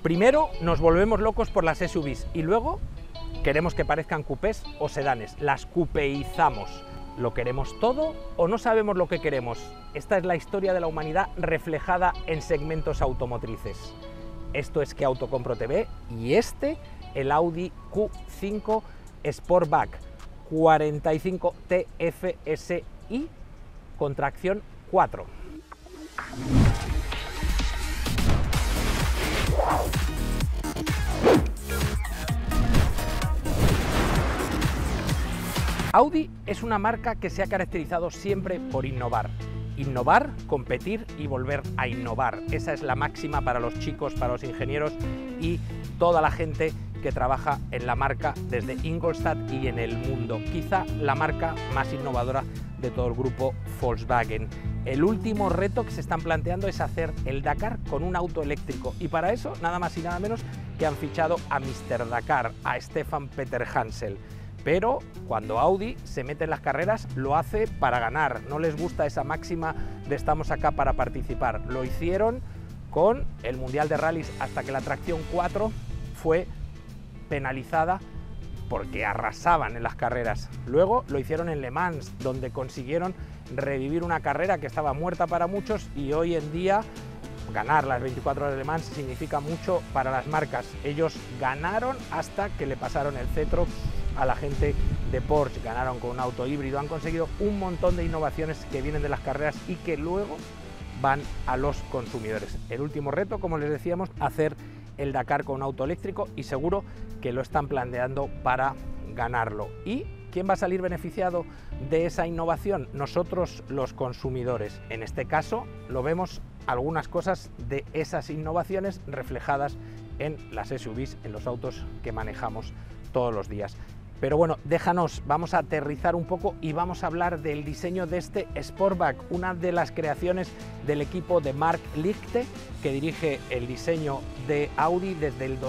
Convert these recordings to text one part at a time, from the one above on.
Primero nos volvemos locos por las SUVs y luego queremos que parezcan coupés o sedanes, las cupeizamos. ¿Lo queremos todo o no sabemos lo que queremos? Esta es la historia de la humanidad reflejada en segmentos automotrices. Esto es Que Auto Compro TV y el Audi Q5 Sportback 45 TFSI con tracción 4. Audi es una marca que se ha caracterizado siempre por innovar. Innovar, competir y volver a innovar. Esa es la máxima para los chicos, para los ingenieros y toda la gente que trabaja en la marca desde Ingolstadt y en el mundo. Quizá la marca más innovadora de todo el grupo Volkswagen. El último reto que se están planteando es hacer el Dakar con un auto eléctrico y para eso nada más y nada menos que han fichado a Mr. Dakar, a Stefan Peter Hansel. Pero cuando Audi se mete en las carreras lo hace para ganar, no les gusta esa máxima de estamos acá para participar. Lo hicieron con el Mundial de Rallys hasta que la tracción 4 fue penalizada porque arrasaban en las carreras. Luego lo hicieron en Le Mans, donde consiguieron revivir una carrera que estaba muerta para muchos y hoy en día ganar las 24 horas de Le Mans significa mucho para las marcas. Ellos ganaron hasta que le pasaron el cetro a la gente de Porsche, ganaron con un auto híbrido, han conseguido un montón de innovaciones que vienen de las carreras y que luego van a los consumidores. El último reto, como les decíamos, hacer el Dakar con un auto eléctrico y seguro que lo están planteando para ganarlo. ¿Y quién va a salir beneficiado de esa innovación? Nosotros, los consumidores. En este caso lo vemos algunas cosas de esas innovaciones reflejadas en las SUVs, en los autos que manejamos todos los días. Pero bueno, vamos a aterrizar un poco y vamos a hablar del diseño de este Sportback, una de las creaciones del equipo de Marc Lichte, que dirige el diseño de Audi desde el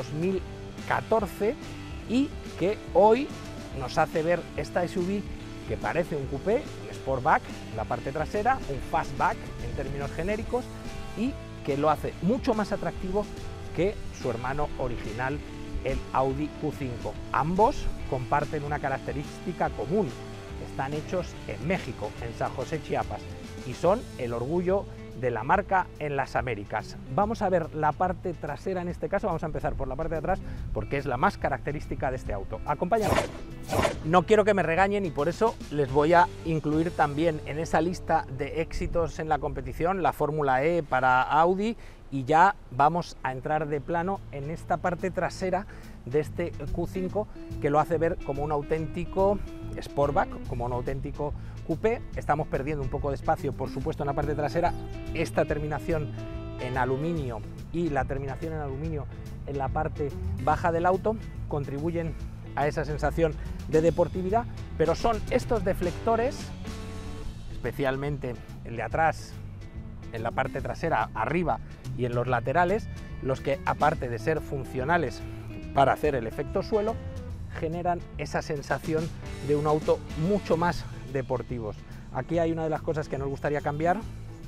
2014 y que hoy nos hace ver esta SUV que parece un coupé, un Sportback en la parte trasera, un Fastback en términos genéricos y que lo hace mucho más atractivo que su hermano original, el Audi Q5. Ambos comparten una característica común, están hechos en México, en San José, Chiapas, y son el orgullo de la marca en las Américas. Vamos a ver la parte trasera en este caso, vamos a empezar por la parte de atrás porque es la más característica de este auto. Acompáñame. No quiero que me regañen y por eso les voy a incluir también en esa lista de éxitos en la competición la Fórmula E para Audi y ya vamos a entrar de plano en esta parte trasera de este Q5 que lo hace ver como un auténtico Sportback, como un auténtico coupé. Estamos perdiendo un poco de espacio, por supuesto, en la parte trasera. Esta terminación en aluminio y la terminación en aluminio en la parte baja del auto contribuyen a esa sensación de deportividad, pero son estos deflectores, especialmente el de atrás, en la parte trasera, arriba y en los laterales, los que, aparte de ser funcionales para hacer el efecto suelo, generan esa sensación de un auto mucho más deportivo. Aquí hay una de las cosas que nos gustaría cambiar,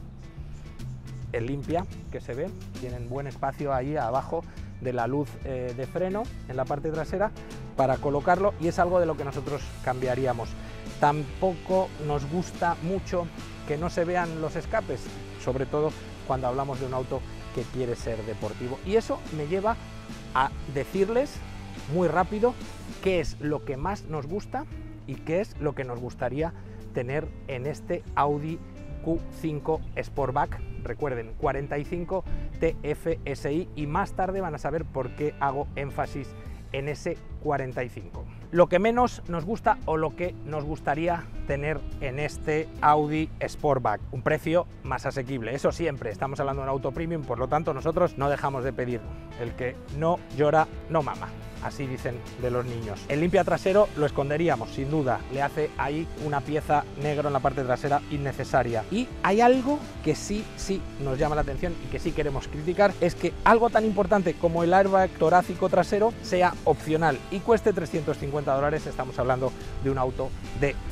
el limpia, que se ve, tienen buen espacio ahí abajo de la luz de freno en la parte trasera para colocarlo y es algo de lo que nosotros cambiaríamos. Tampoco nos gusta mucho que no se vean los escapes, sobre todo cuando hablamos de un auto que quiere ser deportivo. Y eso me lleva a decirles muy rápido qué es lo que más nos gusta y qué es lo que nos gustaría tener en este Audi Q5 Sportback. Recuerden, 45 TFSI y más tarde van a saber por qué hago énfasis en ese 45. Lo que menos nos gusta o lo que nos gustaría tener en este Audi Sportback, un precio más asequible. Eso siempre, estamos hablando de un auto premium, por lo tanto nosotros no dejamos de pedir. El que no llora no mama, así dicen de los niños. El limpia trasero lo esconderíamos, sin duda, le hace ahí una pieza negro en la parte trasera innecesaria. Y hay algo que sí nos llama la atención y que sí queremos criticar, es que algo tan importante como el airbag torácico trasero sea opcional y cueste $350. Estamos hablando de un auto de 50.000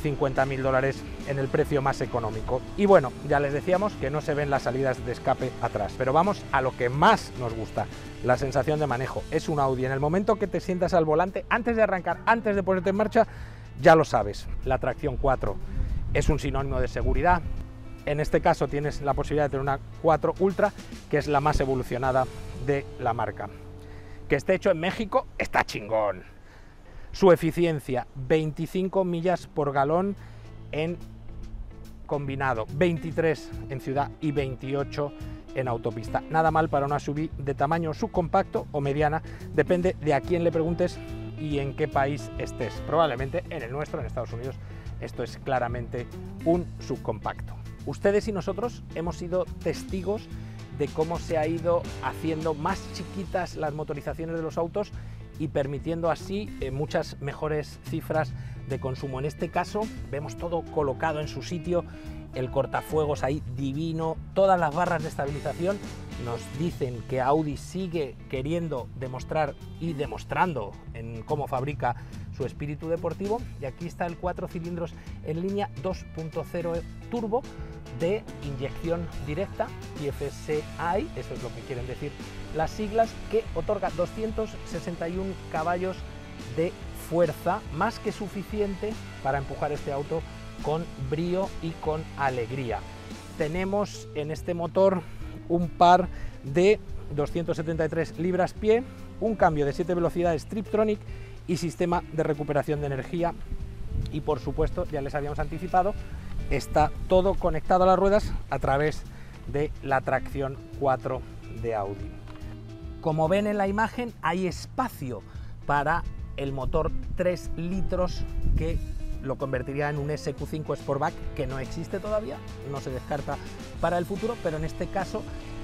$30.000 en el precio más económico. Y bueno, ya les decíamos que no se ven las salidas de escape atrás, pero vamos a lo que más nos gusta, la sensación de manejo. Es un Audi, en el momento que te sientas al volante, antes de arrancar, antes de ponerte en marcha, ya lo sabes, la tracción 4 es un sinónimo de seguridad. En este caso tienes la posibilidad de tener una 4 Ultra, que es la más evolucionada de la marca. Que esté hecho en México está chingón. Su eficiencia, 25 millas por galón en combinado, 23 en ciudad y 28 en autopista. Nada mal para una SUV de tamaño subcompacto o mediana, depende de a quién le preguntes y en qué país estés. Probablemente en el nuestro, en Estados Unidos, esto es claramente un subcompacto. Ustedes y nosotros hemos sido testigos de cómo se ha ido haciendo más chiquitas las motorizaciones de los autos y permitiendo así muchas mejores cifras de consumo. En este caso vemos todo colocado en su sitio, el cortafuegos ahí divino, todas las barras de estabilización nos dicen que Audi sigue queriendo demostrar y demostrando en cómo fabrica su espíritu deportivo. Y aquí está el 4 cilindros en línea 2.0 turbo de inyección directa, TFSI, eso es lo que quieren decir las siglas, que otorga 261 caballos de fuerza, más que suficiente para empujar este auto con brío y con alegría. Tenemos en este motor un par de 273 libras-pie, un cambio de 7 velocidades Triptronic y sistema de recuperación de energía. Y por supuesto, ya les habíamos anticipado, está todo conectado a las ruedas a través de la tracción 4 de Audi. Como ven en la imagen, hay espacio para el motor 3 litros que lo convertiría en un SQ5 Sportback, que no existe todavía, no se descarta para el futuro, pero en este caso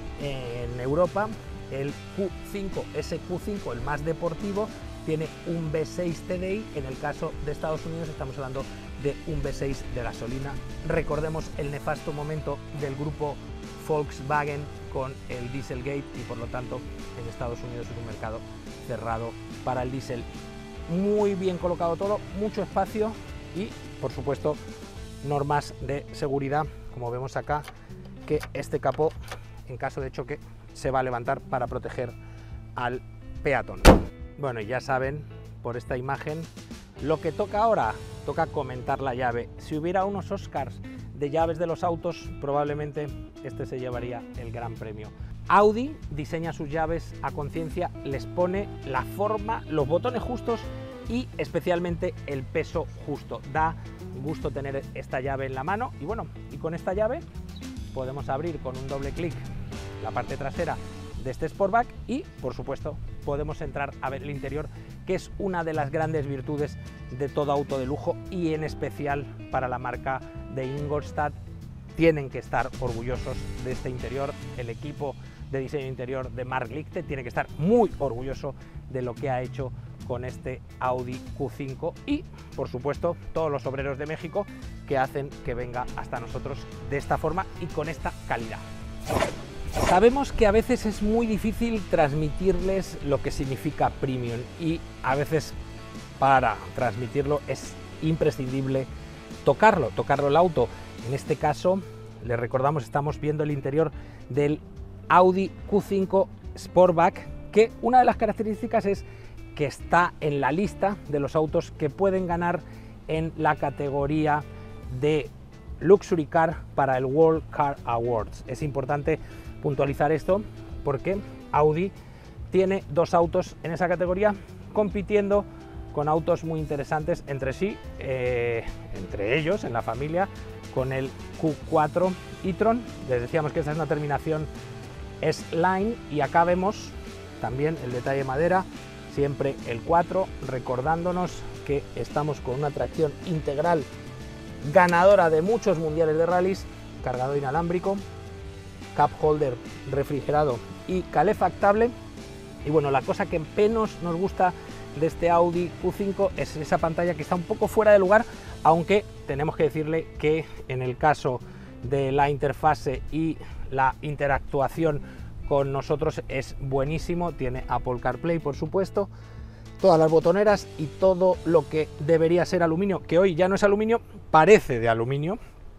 en Europa el Q5 SQ5, el más deportivo, tiene un V6 TDI. En el caso de Estados Unidos estamos hablando de un V6 de gasolina. Recordemos el nefasto momento del grupo Volkswagen con el Dieselgate y por lo tanto en Estados Unidos es un mercado cerrado para el diésel. Muy bien colocado todo, mucho espacio y por supuesto normas de seguridad, como vemos acá, que este capó en caso de choque se va a levantar para proteger al peatón. Bueno, y ya saben por esta imagen lo que toca ahora, toca comentar la llave. Si hubiera unos Oscars de llaves de los autos, probablemente este se llevaría el gran premio. Audi diseña sus llaves a conciencia, les pone la forma, los botones justos y especialmente el peso justo. Da gusto tener esta llave en la mano y bueno, y con esta llave podemos abrir con un doble clic la parte trasera de este Sportback y por supuesto podemos entrar a ver el interior, que es una de las grandes virtudes de todo auto de lujo y en especial para la marca de Ingolstadt. Tienen que estar orgullosos de este interior. El equipo de diseño interior de Mark Lichte tiene que estar muy orgulloso de lo que ha hecho con este Audi Q5 y por supuesto todos los obreros de México que hacen que venga hasta nosotros de esta forma y con esta calidad. Sabemos que a veces es muy difícil transmitirles lo que significa premium y a veces para transmitirlo es imprescindible tocarlo el auto. En este caso, les recordamos, estamos viendo el interior del Audi Q5 Sportback, que una de las características es que está en la lista de los autos que pueden ganar en la categoría de Luxury Car para el World Car Awards. Es importante puntualizar esto porque Audi tiene dos autos en esa categoría compitiendo con autos muy interesantes entre sí, entre ellos en la familia, con el Q4 e-tron. Les decíamos que esta es una terminación S-Line y acá vemos también el detalle madera, siempre el 4, recordándonos que estamos con una tracción integral ganadora de muchos mundiales de rallies, cargador inalámbrico, cup holder refrigerado y calefactable. Y bueno, la cosa que menos nos gusta de este Audi Q5 es esa pantalla que está un poco fuera de lugar, aunque tenemos que decirle que en el caso de la interfase y la interactuación con nosotros es buenísimo. Tiene Apple CarPlay, por supuesto, todas las botoneras y todo lo que debería ser aluminio, que hoy ya no es aluminio, parece de aluminio,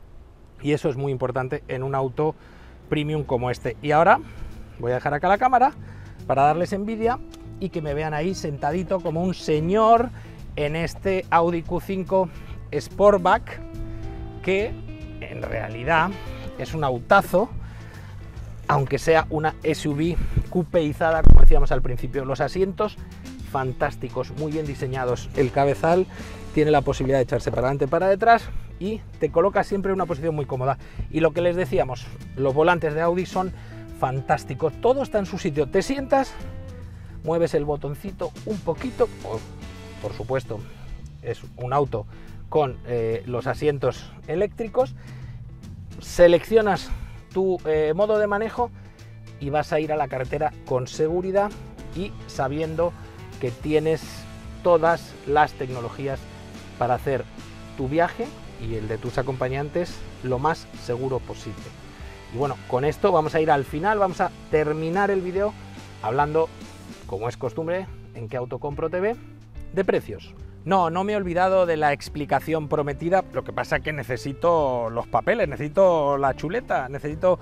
y eso es muy importante en un auto premium como este. Y ahora voy a dejar acá la cámara para darles envidia y que me vean ahí sentadito como un señor en este Audi Q5 Sportback, que en realidad es un autazo, aunque sea una SUV coupeizada, como decíamos al principio. Los asientos fantásticos, muy bien diseñados. El cabezal tiene la posibilidad de echarse para adelante, para detrás, y te coloca siempre en una posición muy cómoda. Y lo que les decíamos, los volantes de Audi son fantásticos, todo está en su sitio. Te sientas, mueves el botoncito un poquito, por supuesto es un auto con los asientos eléctricos, seleccionas tu modo de manejo y vas a ir a la carretera con seguridad y sabiendo que tienes todas las tecnologías para hacer tu viaje y el de tus acompañantes lo más seguro posible. Y bueno, con esto vamos a ir al final, vamos a terminar el vídeo hablando, como es costumbre en ¿Qué auto compro TV?, de precios. No me he olvidado de la explicación prometida, lo que pasa es que necesito los papeles, necesito la chuleta, necesito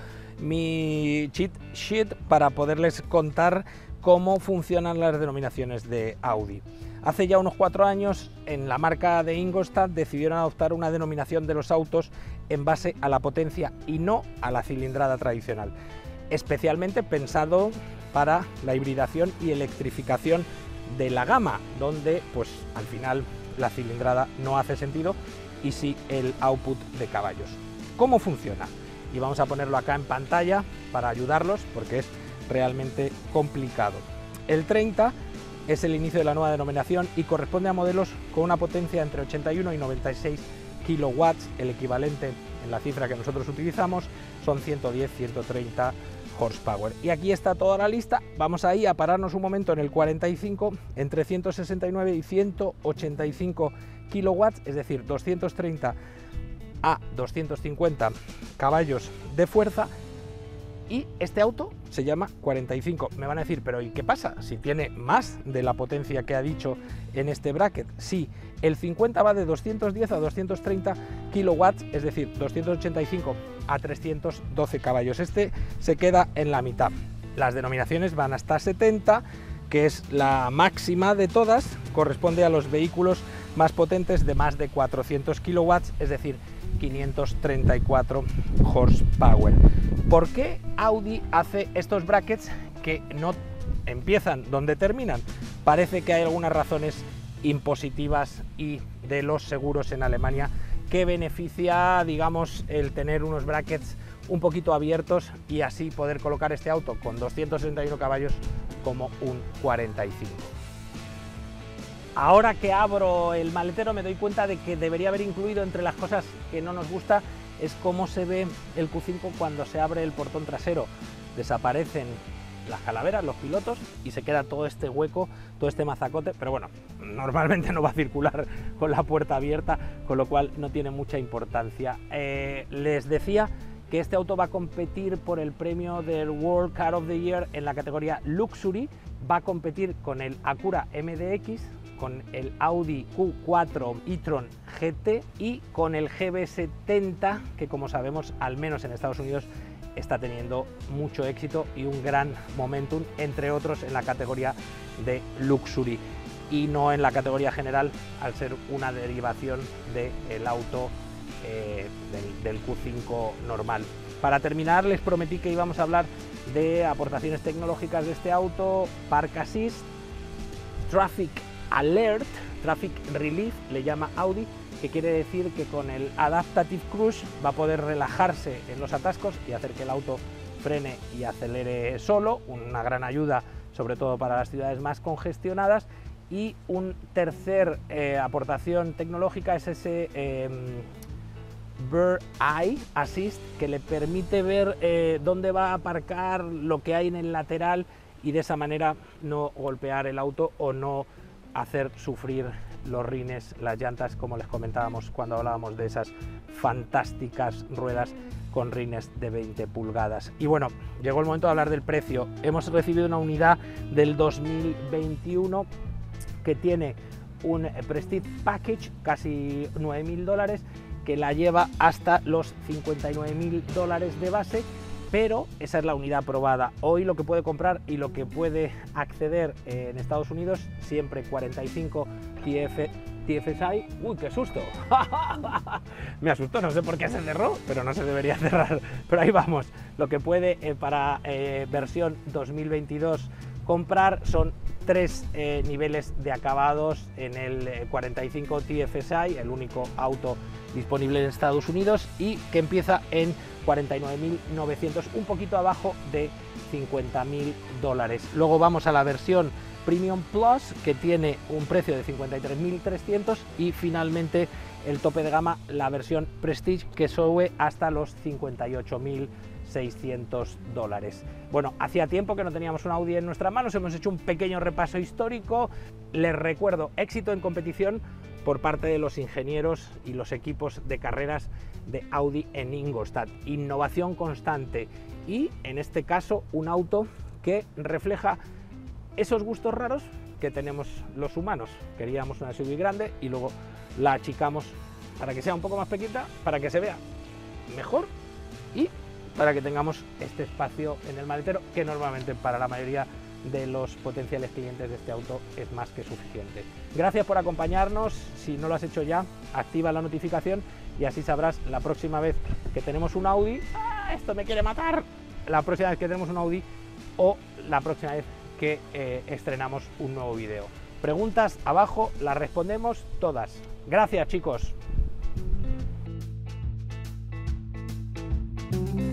mi cheat sheet para poderles contar cómo funcionan las denominaciones de Audi. Hace ya unos 4 años, en la marca de Ingolstadt decidieron adoptar una denominación de los autos en base a la potencia y no a la cilindrada tradicional, especialmente pensado para la hibridación y electrificación de la gama, donde pues al final la cilindrada no hace sentido y sí el output de caballos. ¿Cómo funciona? Y vamos a ponerlo acá en pantalla para ayudarlos, porque es realmente complicado. El 30 es el inicio de la nueva denominación y corresponde a modelos con una potencia entre 81 y 96 kilowatts, el equivalente en la cifra que nosotros utilizamos son 110-130 horsepower. Y aquí está toda la lista. Vamos ahí a pararnos un momento en el 45, entre 169 y 185 kilowatts, es decir, 230 a 250 caballos de fuerza. Y este auto se llama 45. Me van a decir, pero ¿y qué pasa si tiene más de la potencia que ha dicho en este bracket? Sí, el 50 va de 210 a 230 kilowatts, es decir, 285 a 312 caballos. Este se queda en la mitad. Las denominaciones van hasta 70, que es la máxima de todas, corresponde a los vehículos más potentes de más de 400 kilowatts, es decir, 534 horsepower. ¿Por qué Audi hace estos brackets que no empiezan donde terminan? Parece que hay algunas razones impositivas y de los seguros en Alemania que beneficia, digamos, el tener unos brackets un poquito abiertos y así poder colocar este auto con 261 caballos como un 45. Ahora que abro el maletero me doy cuenta de que debería haber incluido entre las cosas que no nos gusta es cómo se ve el Q5 cuando se abre el portón trasero. Desaparecen las calaveras, los pilotos, y se queda todo este hueco, todo este mazacote, pero bueno, normalmente no va a circular con la puerta abierta, con lo cual no tiene mucha importancia. Les decía que este auto va a competir por el premio del World Car of the Year en la categoría Luxury, va a competir con el Acura MDX, con el Audi Q4 e-tron GT y con el GB70, que como sabemos, al menos en Estados Unidos, está teniendo mucho éxito y un gran momentum, entre otros en la categoría de Luxury y no en la categoría general, al ser una derivación del auto del Q5 normal. Para terminar, les prometí que íbamos a hablar de aportaciones tecnológicas de este auto: Park Assist, Traffic Alert, Traffic Relief le llama Audi, que quiere decir que con el Adaptive Cruise va a poder relajarse en los atascos y hacer que el auto frene y acelere solo, una gran ayuda sobre todo para las ciudades más congestionadas. Y un tercer aportación tecnológica es ese Bird Eye Assist, que le permite ver dónde va a aparcar, lo que hay en el lateral, y de esa manera no golpear el auto o no hacer sufrir los rines, las llantas, como les comentábamos cuando hablábamos de esas fantásticas ruedas con rines de 20 pulgadas. Y bueno, llegó el momento de hablar del precio. Hemos recibido una unidad del 2021 que tiene un Prestige Package, casi $9.000, que la lleva hasta los $59.000 de base, pero esa es la unidad probada. Hoy lo que puede comprar y lo que puede acceder en Estados Unidos, siempre 45 TFSI. ¡Uy, qué susto! Me asustó, no sé por qué se cerró, pero no se debería cerrar. Pero ahí vamos, lo que puede para versión 2022 comprar son 3 niveles de acabados en el 45 TFSI, el único auto disponible en Estados Unidos, y que empieza en 49.900, un poquito abajo de $50.000. Luego vamos a la versión Premium Plus, que tiene un precio de 53.300, y finalmente el tope de gama, la versión Prestige, que sube hasta los 58.600. Bueno, hacía tiempo que no teníamos un Audi en nuestras manos, hemos hecho un pequeño repaso histórico. Les recuerdo, éxito en competición por parte de los ingenieros y los equipos de carreras de Audi en Ingolstadt, innovación constante y, en este caso, un auto que refleja esos gustos raros que tenemos los humanos. Queríamos una SUV grande y luego la achicamos para que sea un poco más pequeñita, para que se vea mejor y para que tengamos este espacio en el maletero, que normalmente para la mayoría de los potenciales clientes de este auto es más que suficiente. Gracias por acompañarnos. Si no lo has hecho ya, activa la notificación y así sabrás la próxima vez que tenemos un Audi. ¡Ah, esto me quiere matar! La próxima vez que tenemos un Audi o la próxima vez que estrenamos un nuevo vídeo. Preguntas abajo, las respondemos todas. Gracias, chicos.